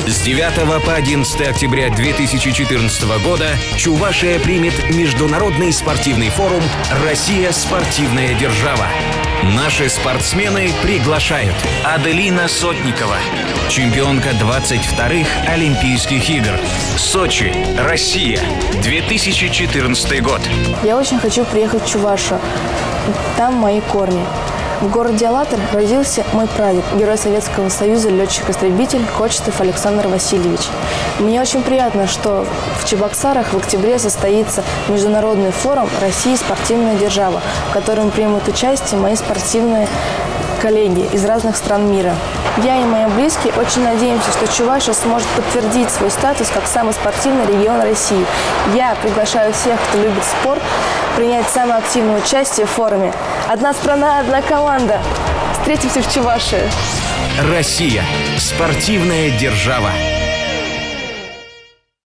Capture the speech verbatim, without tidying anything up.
С девятого по одиннадцатое октября две тысячи четырнадцатого года Чувашия примет международный спортивный форум «Россия – спортивная держава». Наши спортсмены приглашают: Аделина Сотникова, чемпионка двадцать вторых Олимпийских игр. Сочи, Россия, две тысячи четырнадцатый год. Я очень хочу приехать в Чувашию. Там мои корни. В городе Алатырь родился мой прадед, герой Советского Союза, летчик-истребитель Кочетов Александр Васильевич. Мне очень приятно, что в Чебоксарах в октябре состоится международный форум «Россия – спортивная держава», в котором примут участие мои спортивные коллеги из разных стран мира. Я и мои близкие очень надеемся, что Чувашия сможет подтвердить свой статус как самый спортивный регион России. Я приглашаю всех, кто любит спорт, принять самое активное участие в форуме. Одна страна, одна команда. Встретимся в Чувашии. Россия – спортивная держава.